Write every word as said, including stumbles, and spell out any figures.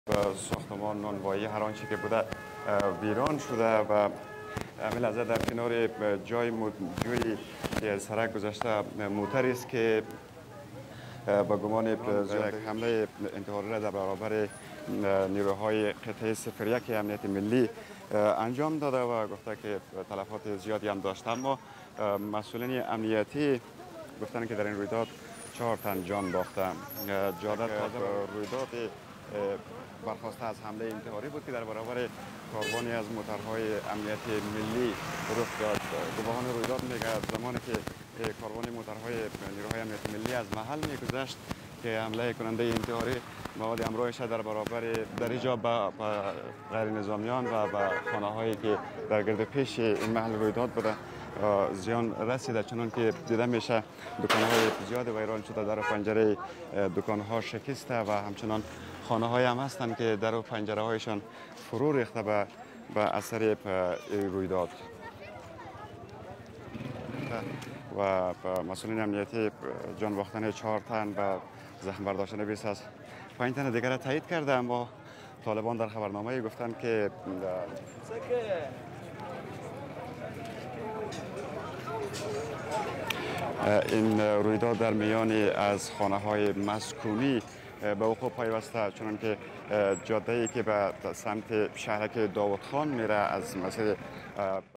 ساختمان نانوایی هر آنچه که بوده ویران شده و همین لحظه در کنار جای جوی که سرک گذاشته موتری است که با گمان یک حمله انتحاری را در برابر نیروهای قطعه صفر یک امنیت ملی انجام داده و گفته که تلفات زیادی هم داشته، اما مسئولین امنیتی گفتن که در این رویداد چهار تن جان باختند. جاده تازه رویداد برخواسته از حمله انتحاری بود که در برابر کاروانی از موترهای امنیت ملی رخ داد. گواهان رویداد میگه زمانی که کاروان موترهای نیروهای امنیت ملی از محل میگذشت که حمله کننده انتحاری مواد همراهش در برابر در اینجا به غیر نظامیان و به خانه هایی که در گرد پیش این محل رویداد بوده زیان رسیده، چنان که دیده میشه دکان های زیاد ویران شده، در و پنجره دکان ها شکسته و همچنان خانه های هم هستند که در و پنجره هایشان فرو ریخته به به اثر رویداد. و مسئولین امنیتی جان باختن چهار تن و زخم برداشتن بیست از پنج تن دیگر تایید کرده، اما طالبان در خبرنامه گفتند که این رویداد در میان از خانه های مسکونی به وقوع پیوسته، چون که جاده ای که به سمت شهرک داوود خان میره از مسیر